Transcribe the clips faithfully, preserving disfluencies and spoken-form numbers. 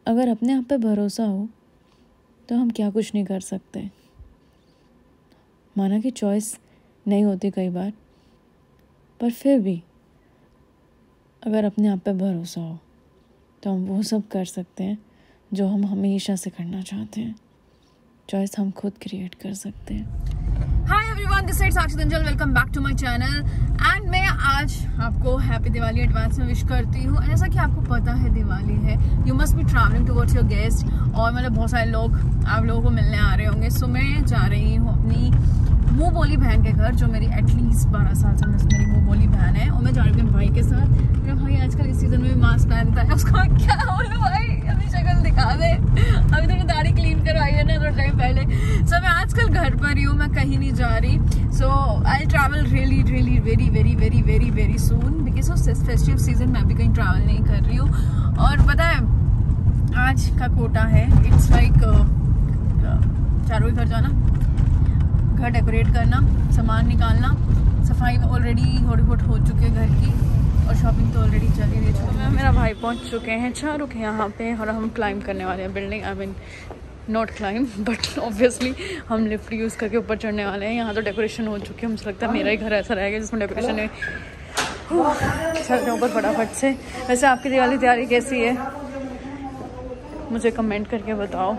अगर अपने आप पे भरोसा हो तो हम क्या कुछ नहीं कर सकते। माना कि चॉइस नहीं होती कई बार, पर फिर भी अगर अपने आप पे भरोसा हो तो हम वो सब कर सकते हैं जो हम हमेशा से करना चाहते हैं। चॉइस हम खुद क्रिएट कर सकते हैं। Hi everyone, this is Sakshi Danjal, welcome back to my channel. And मैं आज आपको हैप्पी दिवाली एडवांस में विश करती हूँ। जैसा कि आपको पता है दिवाली है, you must be travelling towards your guest, और मतलब बहुत सारे लोग आप लोगों को मिलने आ रहे होंगे। सो मैं जा रही हूँ अपनी मुँह बोली बहन के घर, जो मेरी एटलीस्ट बारह साल से मेरी मुँह बोली बहन है, और मैं जा रही हूँ अपने भाई के साथ। मेरा भाई आजकल इस सीजन में मास्क पहनता है, उसको क्या बोलूं भाई, अपनी शक्ल दिखा दे। अभी तो दाढ़ी क्लीन करवाई है ना थोड़ा टाइम पहले। सो so, मैं आजकल घर पर ही हूँ, मैं कहीं नहीं जा रही। So I travel really really very very very very very soon, because of festive season मैं भी कहीं ट्रैवल नहीं कर रही हूँ। और पता है आज का कोटा है, इट्स लाइक चारों के घर जाना, घर डेकोरेट करना, सामान निकालना, सफाई ऑलरेडी थोड़ी बहुत हो चुकी है घर की, और शॉपिंग तो ऑलरेडी चली रही है। तो मैं मेरा भाई पहुंच चुके हैं चारों के यहाँ पे, और हम क्लाइंब करने वाले हैं building. I mean not climb but obviously हम लिफ्ट यूज़ करके ऊपर चढ़ने वाले हैं। यहाँ तो डेकोरेशन हो चुकी है, मुझे लगता है मेरा ही घर ऐसा रहेगा जिसमें डेकोरेशन है। चलते ऊपर फटाफट से। वैसे आपकी दिवाली तैयारी कैसी है मुझे कमेंट करके बताओ।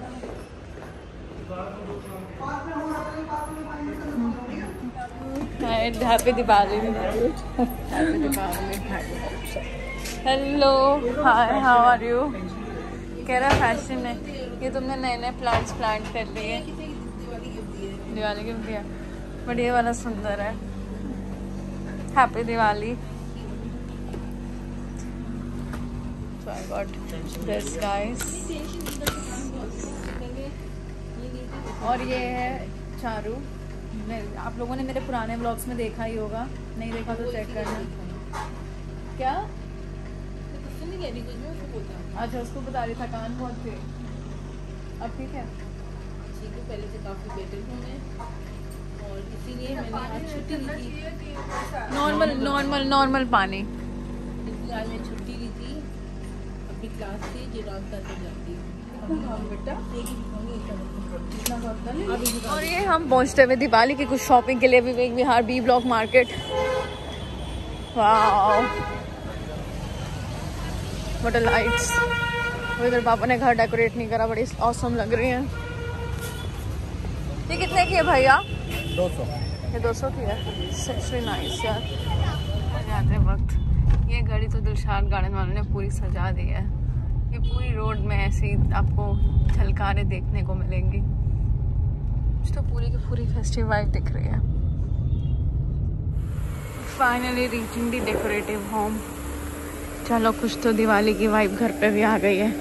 Happy Diwali. Happy Diwali. Hello, hi, how are you? कह रहा फैशन है ये, तुमने नए नए प्लांट्स प्लांट कर लिए। दिवाली गिफ्ट दिया, बट ये वाला सुंदर है। Happy Diwali. So I got this guys, और ये है चारू। आप लोगों ने मेरे पुराने व्लॉग्स में देखा ही होगा, नहीं देखा तो चेक करना। क्या अच्छा, उसको बता रही था, कान बहुत थे। अब ठीक है, ठीक है, पहले से काफी बेटर हूँ मैं, और इसीलिए मैंने आज छुट्टी ली थी। नॉर्मल नॉर्मल नॉर्मल पानी। आज मैं छुट्टी ली थी अपनी क्लास से, जो रात तक जाती है। और ये हम पहुंचते हुए दिवाली की कुछ शॉपिंग के लिए Vivek Vihar B block market. Wow, what a lights. वो इधर पापा ने घर डेकोरेट नहीं करा, बड़ी ऑसम लग रही है। ये कितने की है भैया? दो सौ। ये दो सौ की है, सच्ची नाइस यार। जाते वक्त ये गाड़ी तो दिलशाद गार्डन वालों ने पूरी सजा दी है। ये पूरी रोड में ऐसी आपको झलकारे देखने को मिलेंगी, तो पूरी की पूरी फेस्टिव वाइब दिख रही है। Finally reaching the decorative home. चलो, कुछ तो दिवाली की वाइब घर पे भी आ गई है।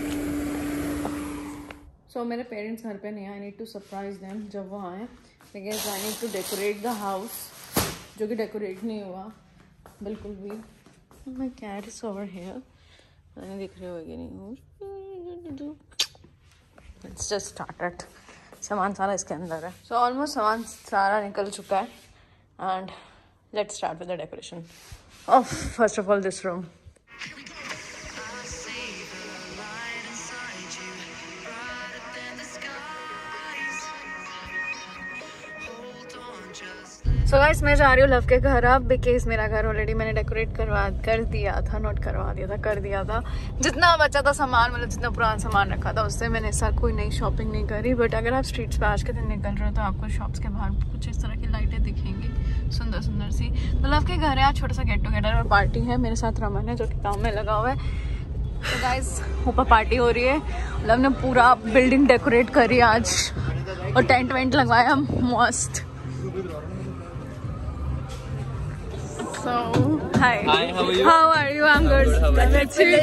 सो so, मेरे पेरेंट्स घर पे नहीं आए, I need to surprise them जब वो आए, because I need to decorate the house, जो कि डेकोरेट नहीं हुआ बिल्कुल भी। My cat is over here, मैंने दिख रही होगी नहीं। It's just started. सामान सारा इसके अंदर है। सो ऑलमोस्ट सामान सारा निकल चुका है, and let's start with the decoration of first of all this room. So guys, मैं जा रही हूँ लव के घर अब, बिकॉज मेरा घर ऑलरेडी मैंने डेकोरेट करवा कर दिया था, नोट करवा दिया था, कर दिया था। जितना बचा था सामान, मतलब जितना पुराना सामान रखा था, उससे मैंने इस साल कोई नई शॉपिंग नहीं करी। बट अगर आप स्ट्रीट्स पे आज के दिन निकल रहे हो तो आपको शॉप्स के बाहर कुछ इस तरह की लाइटें दिखेंगी, सुंदर सुंदर सी। तो लव के घर है, आज छोटा सा गेट टुगेदर और पार्टी है। मेरे साथ रमन है जो कि काम में लगा हुआ है। तो गाइस, ऊपर पार्टी हो रही है। लव ने पूरा बिल्डिंग डेकोरेट करी आज, और टेंट वेंट लगवाया मस्त। So, hi. Hi, how are you? How are you? I'm good. Let's see.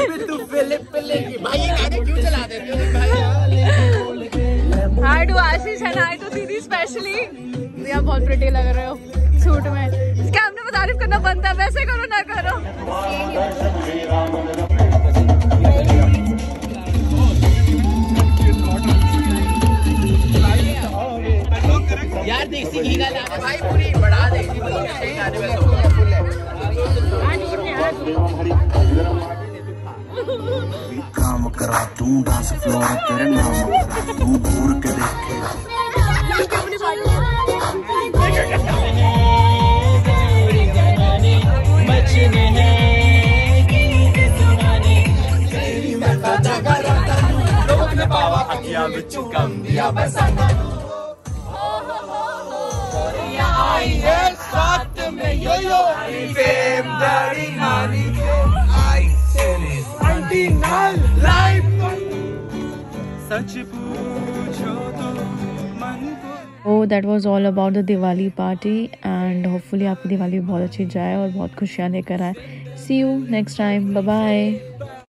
Hi to Ashish and hi to Didi specially. भैया बहुत प्रिटी लग रहे हो सूट में। क्या हमने तारीफ करना बनता है? वैसे करो ना करो। यार देसी घी का लाना भाई, पूरी बढ़ा दे। काम करा तू डांस फ्लोर तेरे नाम तू घूर के देखे Oh, that was all about the Diwali party and hopefully आपकी दिवाली बहुत अच्छी जाए और बहुत खुशियाँ लेकर आए. See you next time. Bye bye.